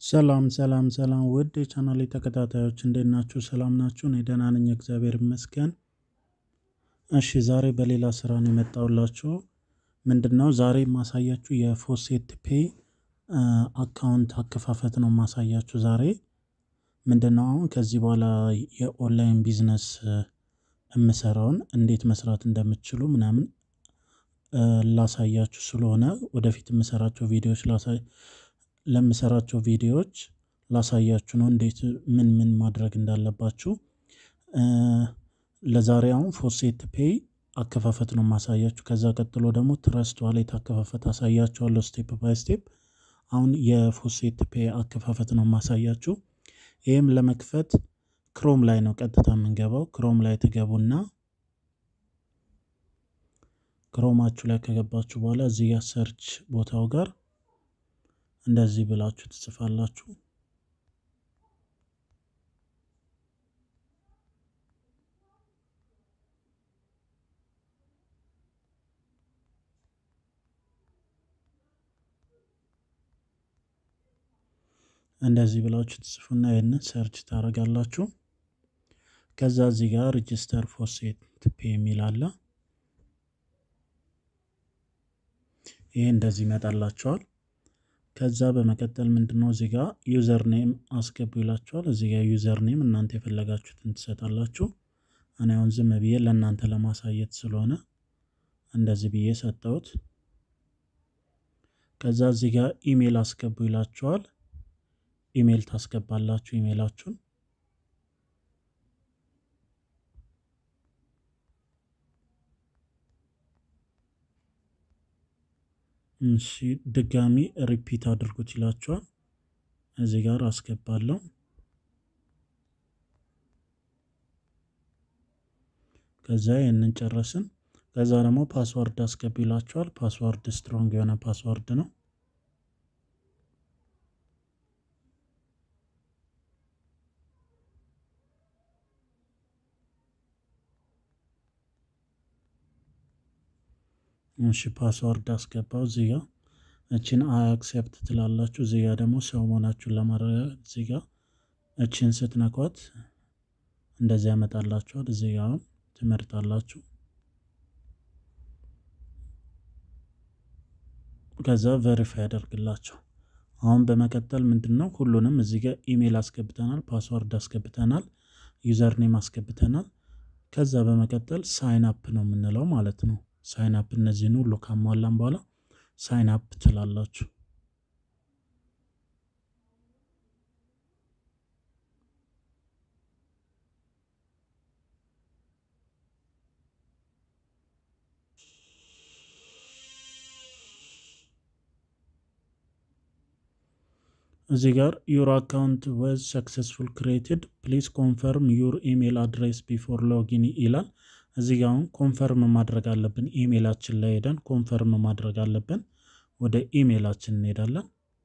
ሰላም ሰላም ሰላም ውድ የቻናሌ ተከታታዮች እንዴት ናችሁ? ሰላም ናችሁ? እኔ ደህና ነኝ እግዚአብሔር ይመስገን። እሺ ዛሬ በሌላ ስራ ነው የመጣሁላችሁ። ምንድነው ዛሬ የማሳያችሁ የፎሴት ፔይ አካውንት አከፋፈት ነው የማሳያችሁ ዛሬ። ምንድነው አሁን ከዚህ በኋላ የኦንላይን ቢዝነስ የምሰራውን እንዴት መስራት እንደምትችሉ ምናምን ላሳያችሁ ስለሆነ ወደፊት የምሰራቸው ቪዲዮዎች ለምሰራቸው ቪዲዮዎች ላሳያችሁ ነው እንዴት ምን ማድረግ እንዳለባችሁ። ለዛሬ አሁን ፎሴት ፔይ አከፋፈት ነው ማሳያችሁ። ከዛ ቀጥሎ ደግሞ ትረስት ዋሌት አከፋፈት አሳያችኋለሁ ስቴፕ ባይ ስቴፕ። አሁን የፎሴት ፔይ አከፋፈት ነው ማሳያችሁ። ይሄም ለመክፈት ክሮም ላይ ነው ቀጥታ የምንገባው። ክሮም ላይ ትገቡና ክሮማችሁ ላይ ከገባችሁ በኋላ እዚህ ጋር ሰርች ቦታው ጋር እንደዚህ ብላችሁ ትጽፋላችሁ። እንደዚህ ብላችሁ ትጽፉና ይሄንን ሰርች ታደርጋላችሁ። ከዛ እዚህ ጋር ሬጂስተር ፎሴት ፔይ የሚል አለ። ይሄ እንደዚህ ይመጣላችኋል። ከዛ በመቀጠል ምንድነው እዚህ ጋር ዩዘር ኔም አስገቡ ይላችኋል። እዚህ ጋር ዩዘር ኔም እናንተ የፈለጋችሁትን ትሰጣላችሁ። እኔ አሁን ዝም ብዬ ለእናንተ ለማሳየት ስለሆነ እንደዚህ ብዬ ሰጠሁት። ከዛ እዚህ ጋር ኢሜል አስገቡ ይላችኋል። ኢሜል ታስገባላችሁ ኢሜላችሁን። እሺ ድጋሚ ሪፒት አድርጉት ይላችኋል። እዚህ ጋር አስገባለሁ። ከዛ ይሄንን ጨረስን። ከዛ ደግሞ ፓስወርድ አስገቡ ይላችኋል። ፓስወርድ ስትሮንግ የሆነ ፓስወርድ ነው። እሺ ፓስወርድ አስገባው። እዚህ ጋር እቺን አክሴፕት ትላላችሁ። እዚህ ጋር ደግሞ ሰው መሆናችሁን ለማረጋገጥ እዚህ ጋር እቺን ስትነኳት እንደዚህ ያመጣላችኋል። እዚህ ጋር ትመርጣላችሁ። ከዛ ቬሪፋይ ያደርግላችሁ። አሁን በመቀጠል ምንድነው ሁሉንም እዚህ ጋር ኢሜል አስገብተናል፣ ፓስወርድ አስገብተናል፣ ዩዘር ኔም አስገብተናል። ከዛ በመቀጠል ሳይን አፕ ነው የምንለው ማለት ነው። ሳይን አፕ እነዚህን ሁሉ ካሟላን በኋላ ሳይን አፕ ትላላችሁ። እዚህ ጋር your account was successful created please confirm your email address before login ይላል። እዚህ ጋር አሁን ኮንፈርም ማድረግ አለብን። ኢሜላችን ላይ ሄደን ኮንፈርም ማድረግ አለብን። ወደ ኢሜላችን እንሄዳለን።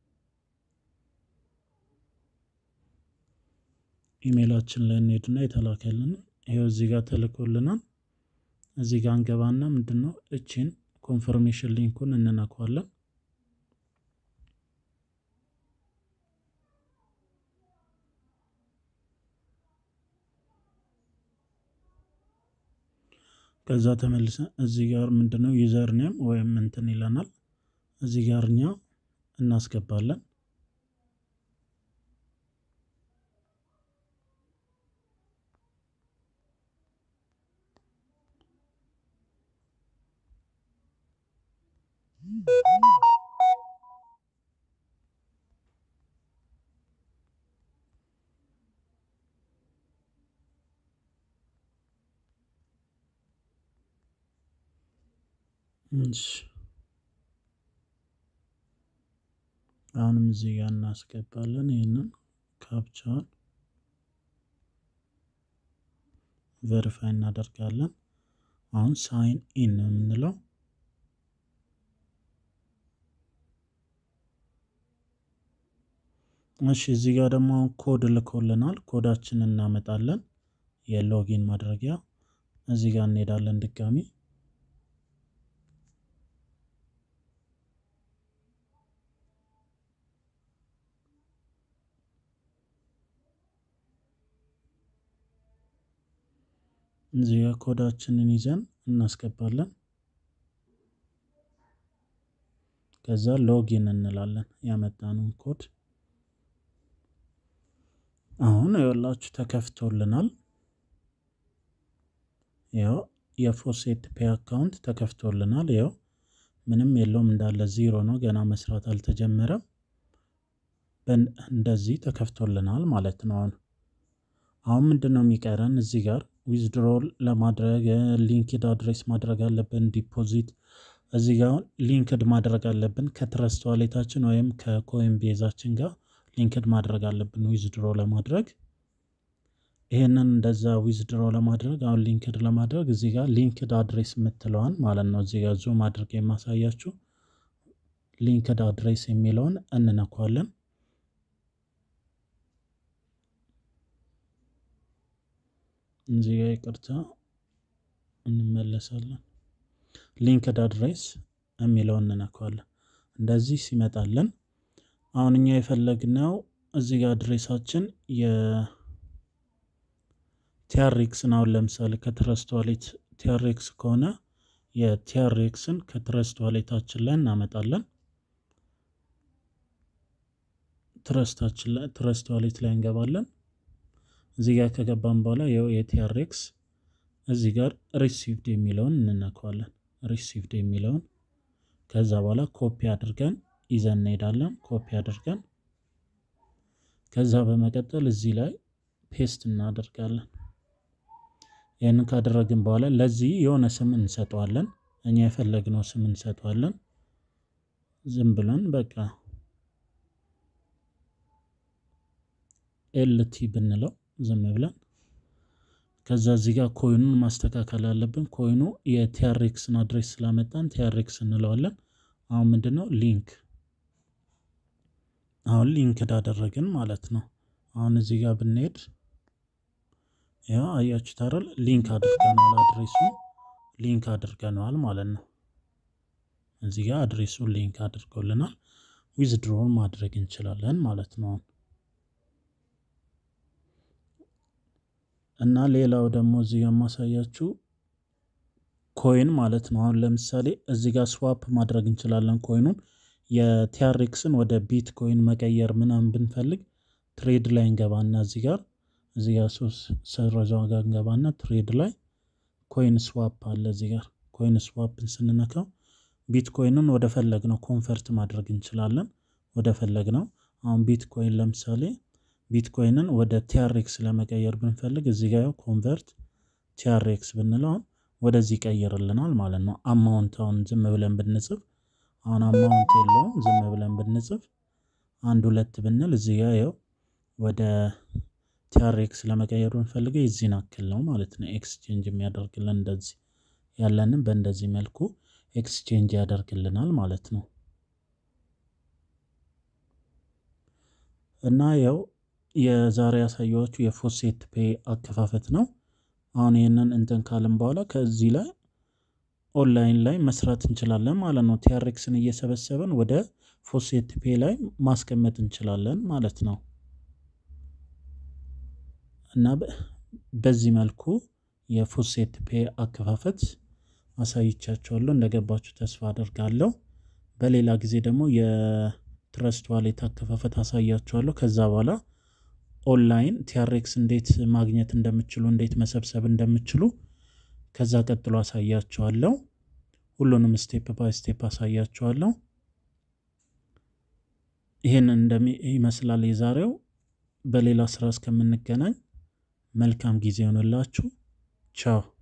ኢሜላችን ላይ እንሄድና የተላከልን ይሄው እዚህ ጋር ተልኮልናል። እዚህ ጋር እንገባና ምንድነው እቺን ኮንፈርሜሽን ሊንኩን እንነካዋለን። ከዛ ተመልሰን እዚህ ጋር ምንድነው ዩዘር ኔም ወይም እንትን ይለናል። እዚህ ጋርኛ እናስገባለን። አሁንም እዚህ ጋር እናስገባለን። ይሄንን ካፕቻውን ቬሪፋይ እናደርጋለን። አሁን ሳይን ኢን ነው የምንለው። እሺ እዚህ ጋር ደግሞ ኮድ ልኮልናል። ኮዳችንን እናመጣለን። የሎጊን ማድረጊያ እዚህ ጋር እንሄዳለን ድጋሚ እዚህ ጋር ኮዳችንን ይዘን እናስገባለን። ከዛ ሎጊን እንላለን ያመጣነውን ኮድ። አሁን ይኸውላችሁ ተከፍቶልናል። ያው የፎሴት ፔይ አካውንት ተከፍቶልናል። ያው ምንም የለውም እንዳለ ዜሮ ነው፣ ገና መስራት አልተጀመረም። እንደዚህ ተከፍቶልናል ማለት ነው። አሁን ምንድነው የሚቀረን? እዚህ ጋር ዊዝድሮል ለማድረግ ሊንክድ አድሬስ ማድረግ አለብን። ዲፖዚት እዚህ ጋር ሊንክድ ማድረግ አለብን ከትረስት ዋሌታችን ወይም ከኮይን ቤዛችን ጋር ሊንክድ ማድረግ አለብን ዊዝድሮ ለማድረግ። ይሄንን እንደዛ ዊዝድሮ ለማድረግ አሁን ሊንክድ ለማድረግ እዚህ ጋር ሊንክድ አድሬስ የምትለዋን ማለት ነው እዚህ ጋር ዙም አድርጌ የማሳያችሁ ሊንክድ አድሬስ የሚለውን እንነካዋለን። እዚህ ጋር ይቅርታ እንመለሳለን። ሊንክድ አድሬስ የሚለውን እንነካዋለን። እንደዚህ ሲመጣልን አሁን እኛ የፈለግነው እዚህ ጋር አድሬሳችን የቲአርኤክስን አሁን ለምሳሌ ከትረስት ዋሌት ቲአርኤክስ ከሆነ የቲአርኤክስን ከትረስት ዋሌታችን ላይ እናመጣለን። ትረስት ዋሌት ላይ እንገባለን። እዚህ ጋር ከገባን በኋላ ያው የቲአርኤክስ እዚህ ጋር ሪሲቭድ የሚለውን እንነካዋለን። ሪሲቭድ የሚለውን ከዛ በኋላ ኮፒ አድርገን ይዘን እንሄዳለን። ኮፒ አድርገን ከዛ በመቀጠል እዚህ ላይ ፔስት እናደርጋለን። ይሄንን ካደረግን በኋላ ለዚህ የሆነ ስም እንሰጠዋለን። እኛ የፈለግነው ስም እንሰጠዋለን። ዝም ብለን በቃ ኤልቲ ብንለው ዝም ብለን ከዛ እዚህ ጋር ኮይኑን ማስተካከል አለብን። ኮይኑ የቲአርኤክስን አድሬስ ስላመጣን ቲአርኤክስ እንለዋለን። አሁን ምንድነው ሊንክ አሁን ሊንክድ አደረግን ማለት ነው። አሁን እዚህ ጋር ብንሄድ ያው አያችሁት አይደል? ሊንክ አድርገናል፣ አድሬሱን ሊንክ አድርገናል ማለት ነው። እዚህ ጋር አድሬሱን ሊንክ አድርጎልናል። ዊዝድሮውን ማድረግ እንችላለን ማለት ነው። እና ሌላው ደግሞ እዚህ ጋር ማሳያችሁ ኮይን ማለት ነው። አሁን ለምሳሌ እዚህ ጋር ስዋፕ ማድረግ እንችላለን ኮይኑን የቲአርኤክስን ወደ ቢትኮይን መቀየር ምናምን ብንፈልግ ትሬድ ላይ እንገባና እዚህ ጋር ሶስት ሰረዛው ጋር እንገባና ትሬድ ላይ ኮይን ስዋፕ አለ። እዚህ ጋር ኮይን ስዋፕን ስንነካው ቢትኮይንን ወደ ፈለግነው ኮንቨርት ማድረግ እንችላለን። ወደ ፈለግነው አሁን ቢትኮይን ለምሳሌ ቢትኮይንን ወደ ቲአርኤክስ ለመቀየር ብንፈልግ እዚህ ጋር ኮንቨርት ቲአርኤክስ ብንለው ወደዚህ ቀይርልናል ማለት ነው። አማውንታውን ዝም ብለን ብንጽፍ አሁን አማውንት የለውም። ዝም ብለን ብንጽፍ 1 2 ብንል እዚህ ጋር ያው ወደ ቲአርኤክስ ለመቀየር ብንፈልግ እዚህን አክል ነው ማለት ነው ኤክስቼንጅ የሚያደርግልን። እንደዚህ ያለንን በእንደዚህ መልኩ ኤክስቼንጅ ያደርግልናል ማለት ነው። እና ያው የዛሬ ያሳየኋችሁ የፎሴት ፔይ አከፋፈት ነው። አሁን ይሄንን እንትን ካልን በኋላ ከዚህ ላይ ኦንላይን ላይ መስራት እንችላለን ማለት ነው። ቲአርኤክስን እየሰበሰበን ወደ ፎሴት ፔይ ላይ ማስቀመጥ እንችላለን ማለት ነው። እና በዚህ መልኩ የፎሴት ፔይ አከፋፈት አሳይቻችኋለሁ። እንደገባችሁ ተስፋ አደርጋለሁ። በሌላ ጊዜ ደግሞ የትረስት ዋሌት አከፋፈት አሳያችኋለሁ። ከዛ በኋላ ኦንላይን ቲአርኤክስ እንዴት ማግኘት እንደምትችሉ እንዴት መሰብሰብ እንደምትችሉ ከዛ ቀጥሎ አሳያችኋለሁ። ሁሉንም ስቴፕ ባይ ስቴፕ አሳያችኋለሁ። ይሄንን ይመስላል የዛሬው። በሌላ ስራ እስከምንገናኝ መልካም ጊዜ ይሁንላችሁ። ቻው።